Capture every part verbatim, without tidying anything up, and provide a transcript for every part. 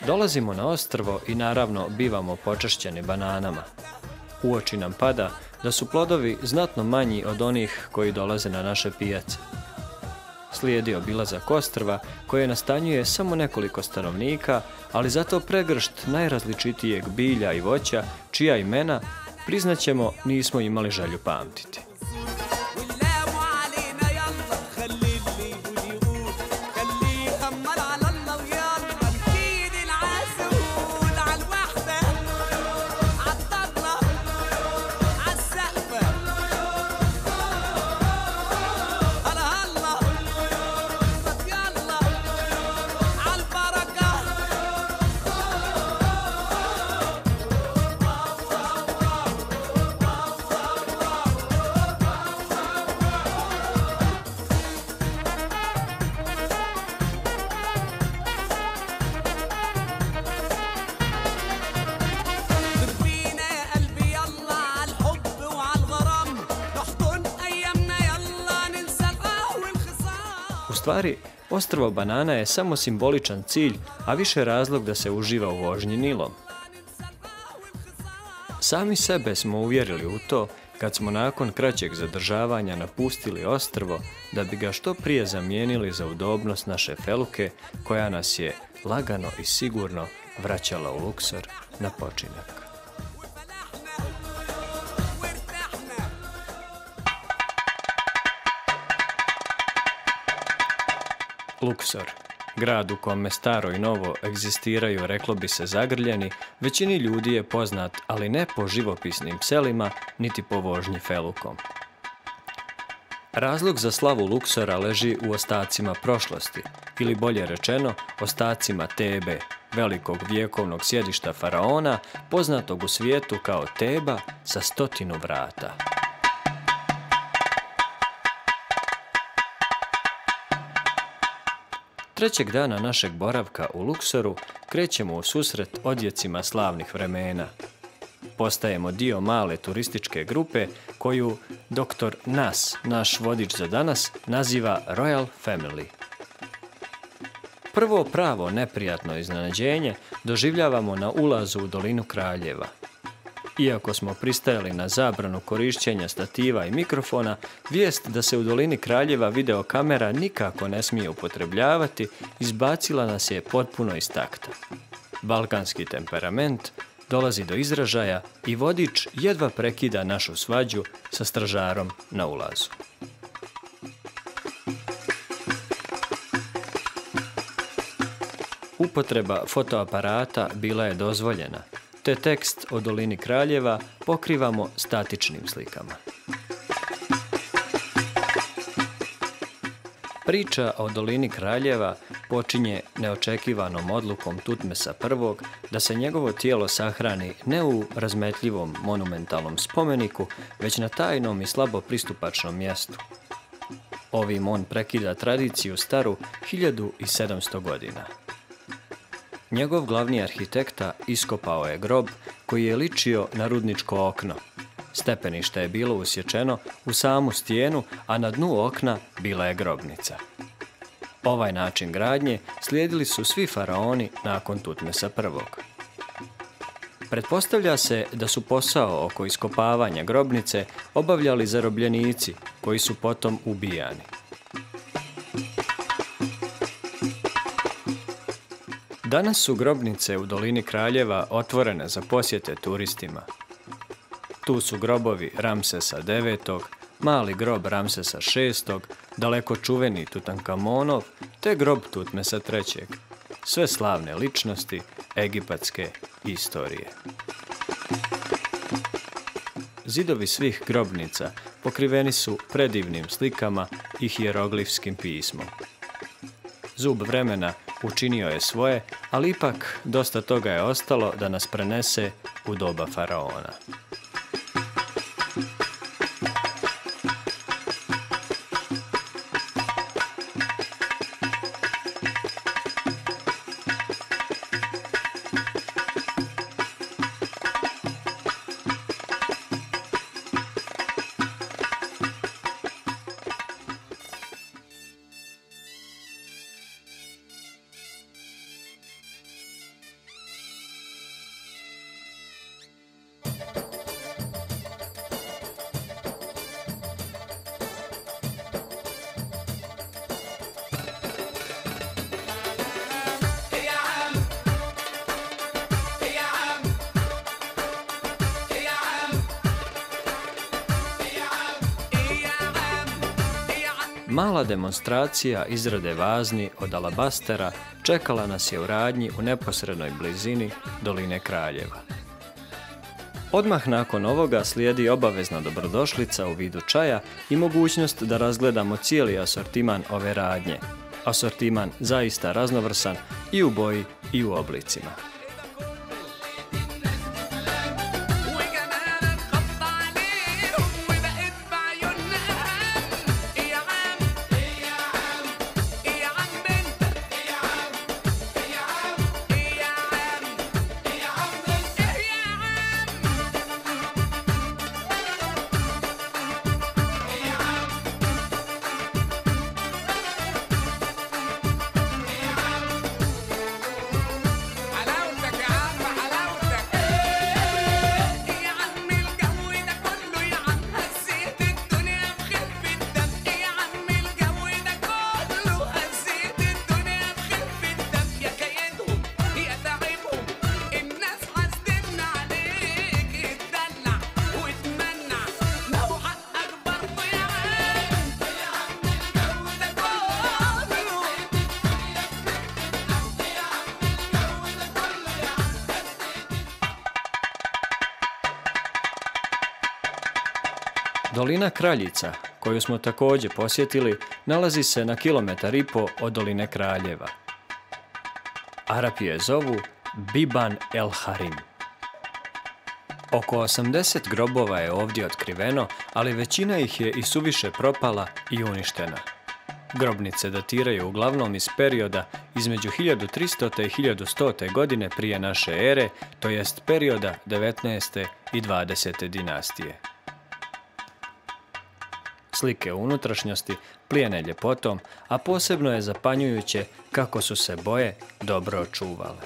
Dolazimo na ostrvo i naravno bivamo počašćeni bananama. U oči nam pada da su plodovi znatno manji od onih koji dolaze na naše pijace. Slijedi obilazak ostrva koje nastanjuje samo nekoliko stanovnika, ali zato pregršt najrazličitijeg bilja i voća, čija imena, priznaćemo, nismo imali želju pamtiti. U stvari, ostrvo banana je samo simboličan cilj, a više razlog da se uživa u vožnji Nilom. Sami sebe smo uvjerili u to kad smo nakon kraćeg zadržavanja napustili ostrvo da bi ga što prije zamijenili za udobnost naše feluke koja nas je lagano i sigurno vraćala u Luksor na počinak. Luksor, grad u kome staro i novo egzistiraju, reklo bi se, zagrljeni, većini ljudi je poznat, ali ne po živopisnim selima, niti po vožnji felukom. Razlog za slavu Luksora leži u ostacima prošlosti, ili bolje rečeno, ostacima Tebe, velikog vjekovnog sjedišta faraona, poznatog u svijetu kao Teba sa stotinu vrata. Trećeg dana našeg boravka u Luksoru krećemo u susret odjecima slavnih vremena. Postajemo dio male turističke grupe koju doktor Nas, naš vodič za danas, naziva Royal Family. Prvo pravo neprijatno iznenađenje doživljavamo na ulazu u dolinu Kraljeva. Iako smo pristajali na zabranu korišćenja stativa i mikrofona, vijest da se u dolini Kraljeva videokamera nikako ne smije upotrebljavati izbacila nas je potpuno iz takta. Balkanski temperament dolazi do izražaja i vodič jedva prekida našu svađu sa stražarom na ulazu. Upotreba fotoaparata bila je dozvoljena, te tekst o dolini Kraljeva pokrivamo statičnim slikama. Priča o dolini Kraljeva počinje neočekivanom odlukom Tutmesa prvog da se njegovo tijelo sahrani ne u razmetljivom monumentalnom spomeniku, već na tajnom i slabo pristupačnom mjestu. Ovim on prekida tradiciju staru hiljadu sedamsto godina. Njegov glavni arhitekta iskopao je grob koji je ličio na rudničko okno. Stepenište je bilo usječeno u samu stijenu, a na dnu okna bila je grobnica. Ovaj način gradnje slijedili su svi faraoni nakon Tutmesa prvog. Pretpostavlja se da su posao oko iskopavanja grobnice obavljali zarobljenici koji su potom ubijani. Danas su grobnice u dolini Kraljeva otvorene za posjete turistima. Tu su grobovi Ramsesa devetog, mali grob Ramsesa šestog, daleko čuveni Tutankamonov, te grob Tutmesa trećeg. Sve slavne ličnosti egipatske istorije. Zidovi svih grobnica pokriveni su predivnim slikama i hijeroglifskim pismom. Zub vremena učinio je svoje, ali ipak dosta toga je ostalo da nas prenese u doba faraona. mala demonstracija izrade vazni od alabastera čekala nas je u radnji u neposrednoj blizini Doline Kraljeva. Odmah nakon ovoga slijedi obavezna dobrodošlica u vidu čaja i mogućnost da razgledamo cijeli asortiman ove radnje. Asortiman zaista raznovrsan i u boji i u oblicima. Dolina Kraljica, koju smo također posjetili, nalazi se na kilometar i po od Doline Kraljeva. Arapi je zovu Biban el Harim. Oko osamdeset grobova je ovdje otkriveno, ali većina ih je i suviše propala i uništena. Grobnice datiraju uglavnom iz perioda između hiljadu tristote i hiljadu stote godine prije naše ere, to jest perioda devetnaeste i dvadesete dinastije. Slike unutrašnjosti plijene ljepotom, a posebno je zapanjujuće kako su se boje dobro očuvale.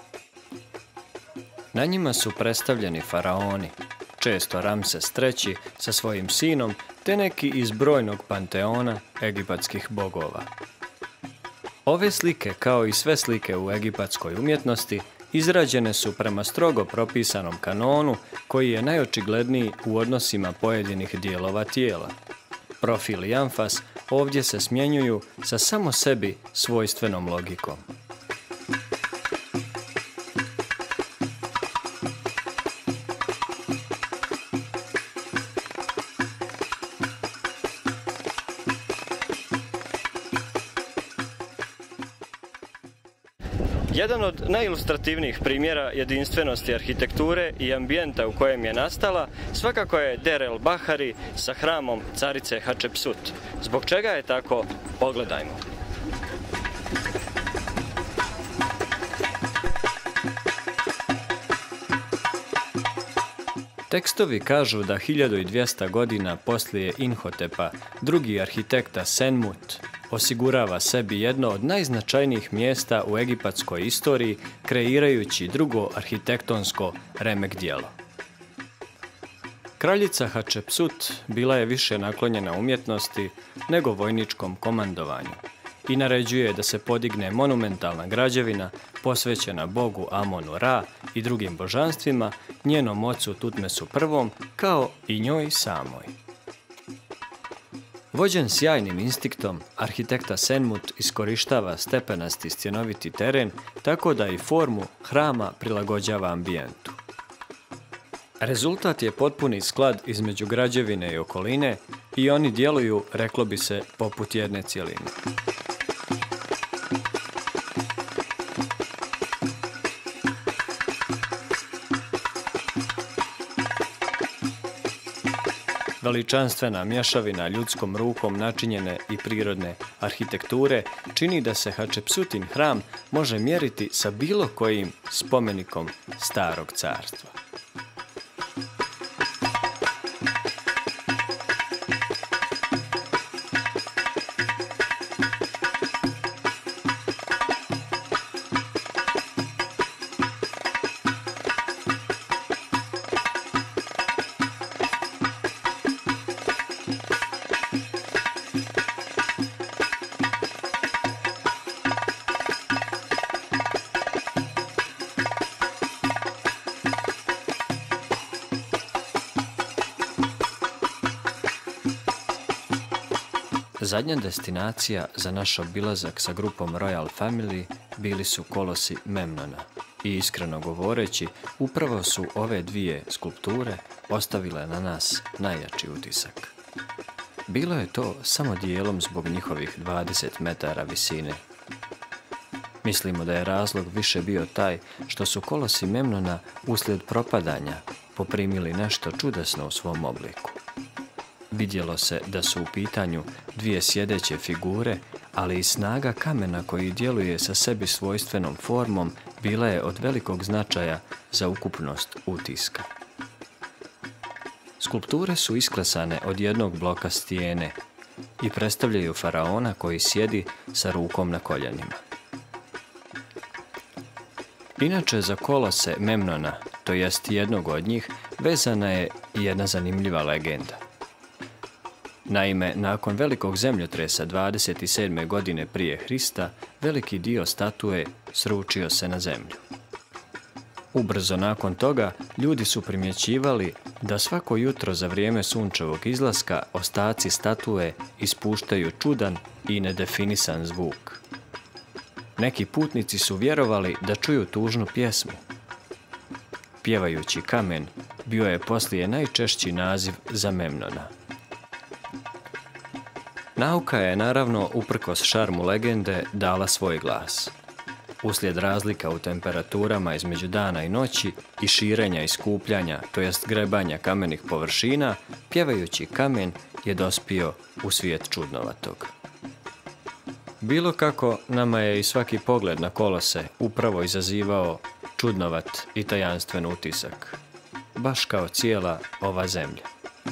Na njima su predstavljeni faraoni, često Ramses treći sa svojim sinom, te neki iz brojnog panteona egipatskih bogova. Ove slike, kao i sve slike u egipatskoj umjetnosti, izrađene su prema strogo propisanom kanonu koji je najočigledniji u odnosima pojedinih dijelova tijela. Profil i amfas ovdje se smjenjuju sa samo sebi svojstvenom logikom. Jedan od najilustrativnijih primjera jedinstvenosti arhitekture i ambijenta u kojem je nastala svakako je Der el Bahari sa hramom carice Hatshepsut. Zbog čega je tako? Pogledajmo. Tekstovi kažu da hiljadu dvjesto godina poslije Inhotepa drugi arhitekta Senmut osigurava sebi jedno od najznačajnijih mjesta u egipatskoj istoriji, kreirajući drugo arhitektonsko remek djelo. Kraljica Hatshepsut bila je više naklonjena umjetnosti nego vojničkom komandovanju i naređuje da se podigne monumentalna građevina posvećena bogu Amonu Ra i drugim božanstvima, njenom ocu Tutmesu prvom, kao i njoj samoj. Vođen sjajnim instiktom, arhitekta Senmut iskorištava stepenasti stjenoviti teren tako da i formu hrama prilagođava ambijentu. Rezultat je potpuni sklad između građevine i okoline i oni djeluju, reklo bi se, poput jedne cjeline. Veličanstvena mješavina ljudskom rukom načinjene i prirodne arhitekture čini da se Hatshepsutin hram može mjeriti sa bilo kojim spomenikom starog carstva. Zadnja destinacija za naš obilazak sa grupom Royal Family bili su kolosi Memnona i iskreno govoreći, upravo su ove dvije skulpture ostavile na nas najjači utisak. Bilo je to samo dijelom zbog njihovih dvadeset metara visine. Mislimo da je razlog više bio taj što su kolosi Memnona uslijed propadanja poprimili nešto čudesno u svom obliku. Vidjelo se da su u pitanju dvije sjedeće figure, ali i snaga kamena koji djeluje sa sebi svojstvenom formom bila je od velikog značaja za ukupnost utiska. Skulpture su isklesane od jednog bloka stijene i predstavljaju faraona koji sjedi sa rukom na koljenima. Inače, za kolose Memnona, to jest jednog od njih, vezana je i jedna zanimljiva legenda. Naime, nakon velikog zemljotresa dvadeset sedme godine prije Hrista, veliki dio statue sručio se na zemlju. Ubrzo nakon toga, ljudi su primjećivali da svako jutro za vrijeme sunčevog izlaska ostaci statue ispuštaju čudan i nedefinisan zvuk. Neki putnici su vjerovali da čuju tužnu pjesmu. Pjevajući kamen bio je poslije najčešći naziv za Memnona. Nauka je, naravno, uprkos šarmu legende, dala svoj glas. Uslijed razlika u temperaturama između dana i noći i širenja i skupljanja, to jest grebanja kamenih površina, pjevajući kamen je dospio u svijet čudnovatog. Bilo kako, nama je i svaki pogled na kolose upravo izazivao čudnovat i tajanstven utisak, baš kao cijela ova zemlja.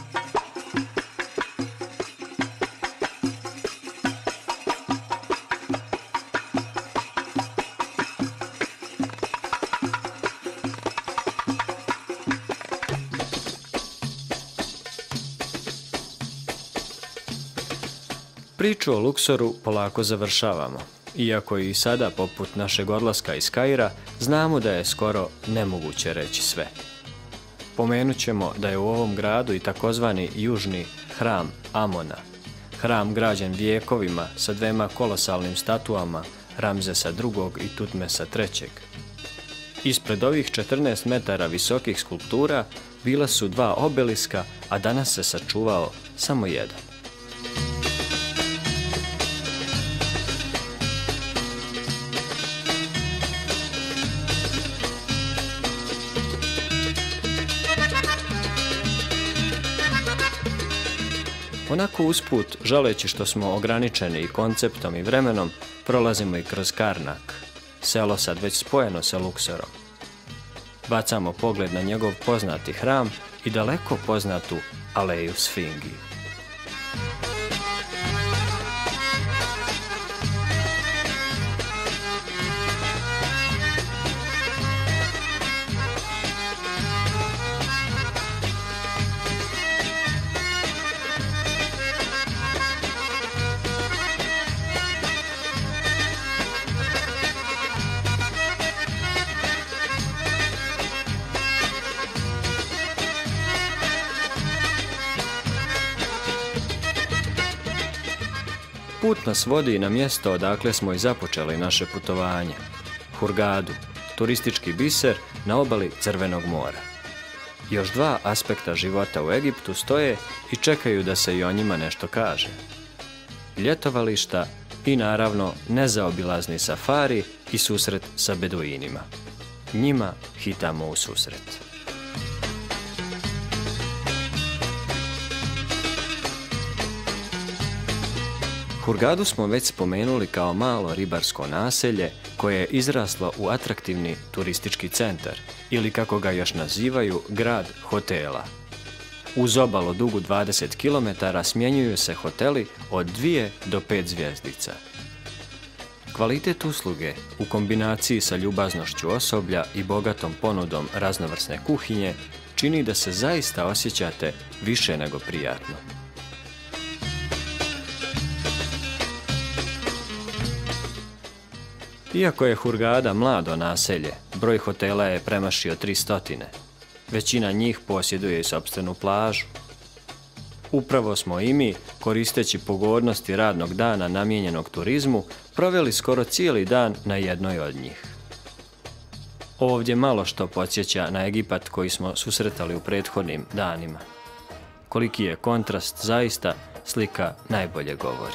Priču o Luksoru polako završavamo, iako i sada, poput našeg odlaska iz Kaira, znamo da je skoro nemoguće reći sve. Pomenut ćemo da je u ovom gradu i takozvani južni hram Amona, hram građen vijekovima sa dvema kolosalnim statuama Ramzesa drugog i Tutmesa trećeg. Ispred ovih četrnaest metara visokih skulptura bila su dva obeliska, a danas se sačuvao samo jedan. Onako usput, žaleći što smo ograničeni i konceptom i vremenom, prolazimo i kroz Karnak, selo sad već spojeno sa Luksorom. Bacamo pogled na njegov poznati hram i daleko poznatu aleju Sfingi. Put nas vodi na mjesto odakle smo i započeli naše putovanje. Hurgadu, turistički biser na obali Crvenog mora. Još dva aspekta života u Egiptu stoje i čekaju da se i o njima nešto kaže. Ljetovališta i naravno nezaobilazni safari i susret sa beduinima. Njima hitamo u susret. Hurgadu smo već spomenuli kao malo ribarsko naselje koje je izraslo u atraktivni turistički centar ili, kako ga još nazivaju, grad hotela. Uz obalu dugu dvadeset kilometara smjenjuju se hoteli od dvije do pet zvjezdica. Kvalitet usluge u kombinaciji sa ljubaznošću osoblja i bogatom ponudom raznovrsne kuhinje čini da se zaista osjećate više nego prijatno. Iako je Hurgada mlado naselje, broj hotela je premašio tri stotine. Većina njih posjeduje i sopstvenu plažu. Upravo smo i mi, koristeći pogodnosti radnog dana namijenjenog turizmu, proveli skoro cijeli dan na jednoj od njih. Ovdje malo što podsjeća na Egipat koji smo susretali u prethodnim danima. Koliki je kontrast zaista, slika najbolje govori.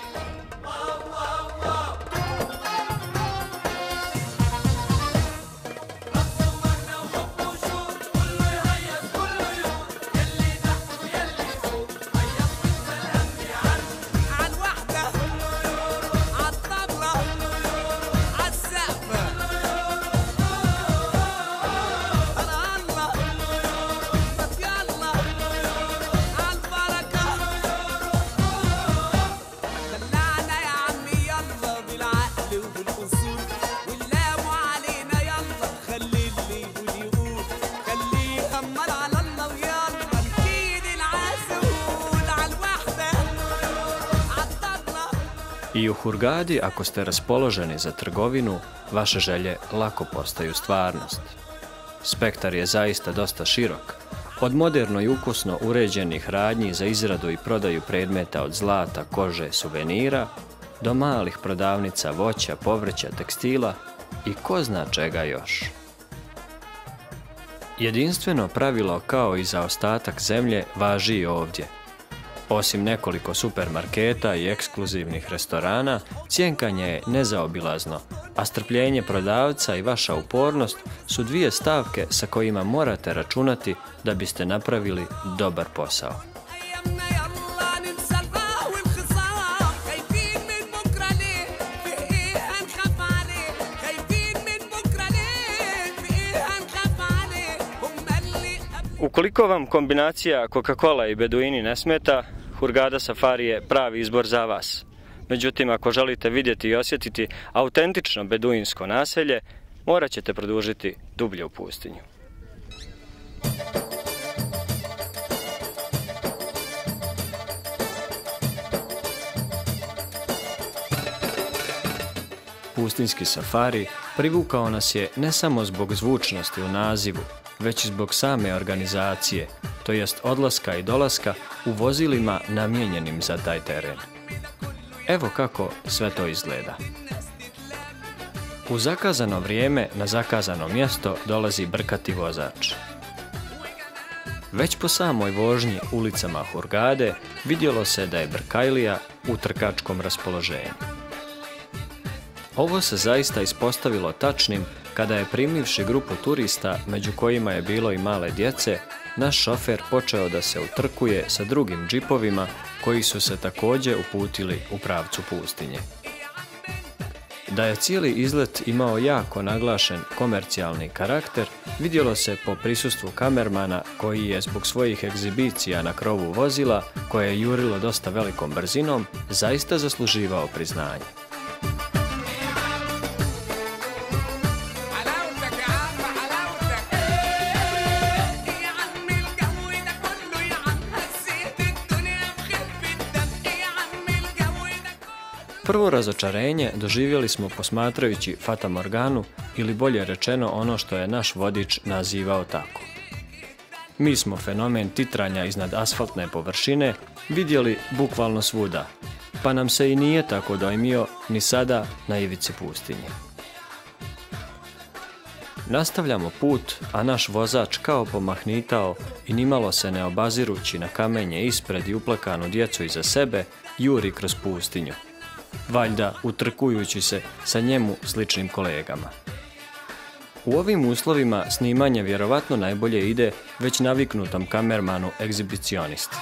I u Hurgadi, ako ste raspoloženi za trgovinu, vaše želje lako postaju stvarnost. Spektar je zaista dosta širok. Od moderno i ukusno uređenih radnji za izradu i prodaju predmeta od zlata, kože, suvenira, do malih prodavnica voća, povrća, tekstila i ko zna čega još. Jedinstveno pravilo kao i za ostatak zemlje važi i ovdje. Osim nekoliko supermarketa i ekskluzivnih restorana, cjenkanje je nezaobilazno, a strpljenje prodavca i vaša upornost su dvije stavke sa kojima morate računati da biste napravili dobar posao. Ukoliko vam kombinacija Coca-Cola i beduini ne smeta, Hurgada Safari je pravi izbor za vas. Međutim, ako želite vidjeti i osjetiti autentično beduinsko naselje, morat ćete produžiti dublje u pustinju. Pustinjski safari privukao nas je ne samo zbog zvučnosti u nazivu, već i zbog same organizacije, to jest odlaska i dolaska u vozilima namijenjenim za taj teren. Evo kako sve to izgleda. U zakazano vrijeme na zakazano mjesto dolazi brkati vozač. Već po samoj vožnji ulicama Hurgade vidjelo se da je Brkajlija u trkačkom raspoloženju. Ovo se zaista ispostavilo tačnim kada je primivši grupu turista, među kojima je bilo i male djece, naš šofer počeo da se utrkuje sa drugim džipovima koji su se također uputili u pravcu pustinje. Da je cijeli izlet imao jako naglašen komercijalni karakter, vidjelo se po prisustvu kamermana koji je zbog svojih egzibicija na krovu vozila, koje je jurilo dosta velikom brzinom, zaista zasluživao priznanje. Prvo razočarenje doživjeli smo posmatrajući fatamorganu, ili bolje rečeno ono što je naš vodič nazivao tako. Mi smo fenomen titranja iznad asfaltne površine vidjeli bukvalno svuda, pa nam se i nije tako dojmio ni sada na ivici pustinje. Nastavljamo put, a naš vozač kao pomahnitao i nimalo se ne obazirući na kamenje ispred i uplakanu djecu iza sebe, juri kroz pustinju, valjda utrkujući se sa njemu sličnim kolegama. U ovim uslovima snimanje vjerovatno najbolje ide već naviknutom kamermanu egzibicionisti.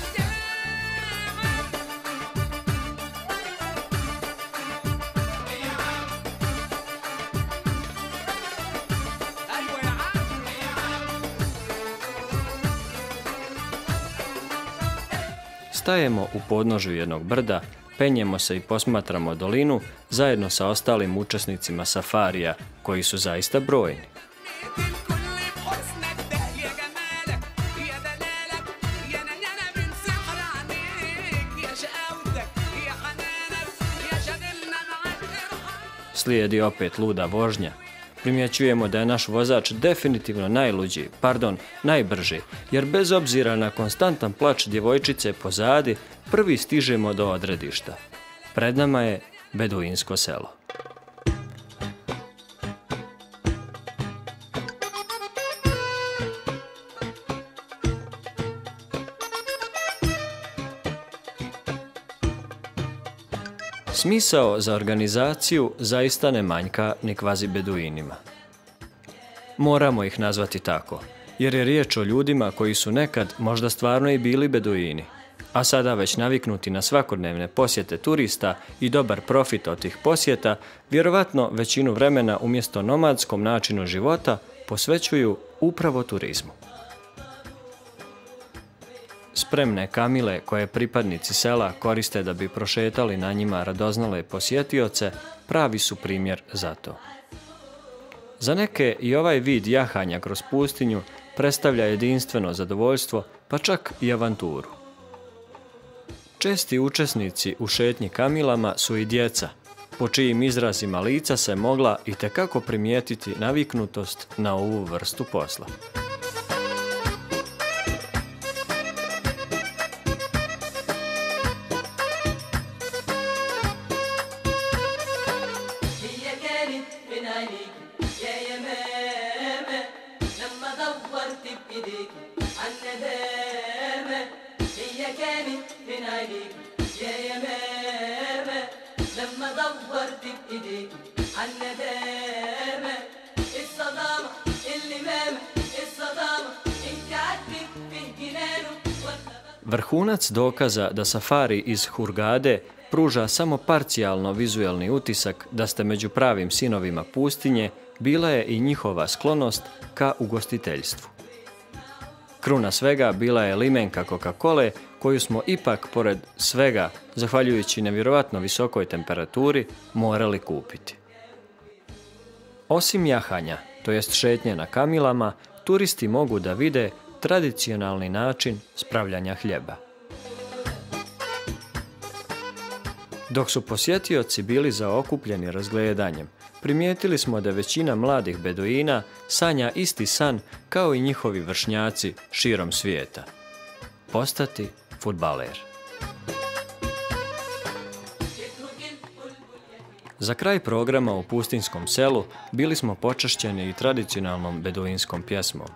Stajemo u podnožju jednog brda, penjemo se i posmatramo dolinu zajedno sa ostalim učesnicima safarija, koji su zaista brojni. Slijedi opet luda vožnja. Primjećujemo da je naš vozač definitivno najluđi, pardon, najbrži, jer bez obzira na konstantan plač djevojčice pozadi, prvi stižemo do odredišta. Pred nama je beduinsko selo. Smisao za organizaciju zaista ne manjka ni kvazi beduinima. Moramo ih nazvati tako, jer je riječ o ljudima koji su nekad možda stvarno i bili beduini, a sada već naviknuti na svakodnevne posjete turista i dobar profit od tih posjeta, vjerovatno većinu vremena umjesto nomadskom načinu života posvećuju upravo turizmu. Spremne kamile koje pripadnici sela koriste da bi prošetali na njima radoznale posjetioce, pravi su primjer za to. Za neke i ovaj vid jahanja kroz pustinju predstavlja jedinstveno zadovoljstvo, pa čak i avanturu. Česti učesnici u šetnji kamilama su i djeca, po čijim izrazima lica se mogla itekako primijetiti naviknutost na ovu vrstu posla. Vrhunac dokaza da safari iz Hurgade pruža samo parcijalno vizuelni utisak da ste među pravim sinovima pustinje, bila je i njihova sklonost ka ugostiteljstvu. Kruna svega bila je limenka Coca-Cole, koju smo ipak, pored svega, zahvaljujući nevjerovatno visokoj temperaturi, morali kupiti. Osim jahanja, to jest šetnje na kamilama, turisti mogu da vide tradicionalni način spravljanja hljeba. Dok su posjetioci bili zaokupljeni razgledanjem, primijetili smo da većina mladih beduina sanja isti san kao i njihovi vršnjaci širom svijeta – postati fudbaler. Za kraj programa u pustinjskom selu bili smo počašćeni i tradicionalnom beduinskom pjesmom.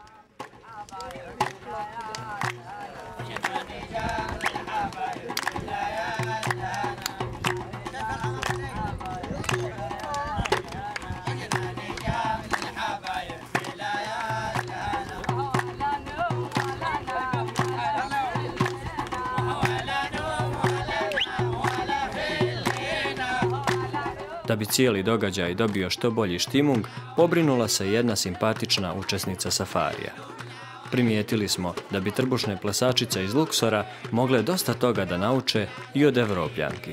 Da bi cijeli događaj dobio što bolji štimung, pobrinula se jedna simpatična učesnica safarija. Primijetili smo da bi trbušne plesačice iz Luksora mogle dosta toga da nauče i od Evropljanki.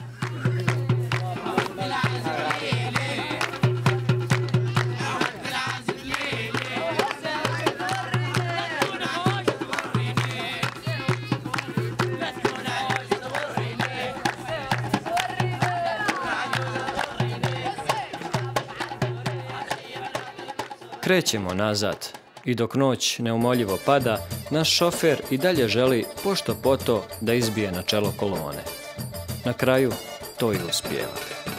Krećemo nazad i dok noć neumoljivo pada, naš šofer i dalje želi pošto poto da izbije na čelo kolone. Na kraju to i uspijeva.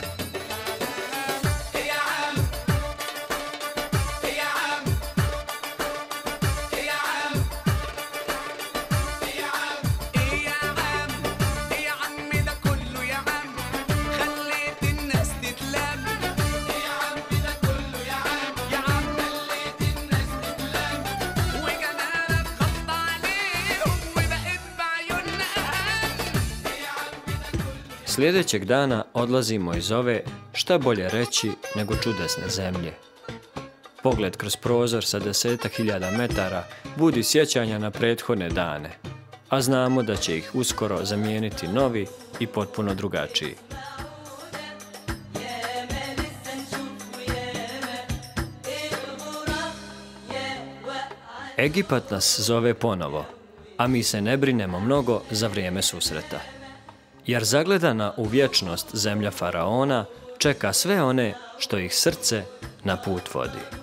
Sljedećeg dana odlazimo iz ove, šta bolje reći, nego čudesne zemlje. Pogled kroz prozor sa desetak hiljada metara budi sjećanja na prethodne dane, a znamo da će ih uskoro zamijeniti novi i potpuno drugačiji. Egipat nas zove ponovo, a mi se ne brinemo mnogo za vrijeme susreta. Jer zagledana u vječnost zemlja faraona čeka sve one što ih srce na put vodi.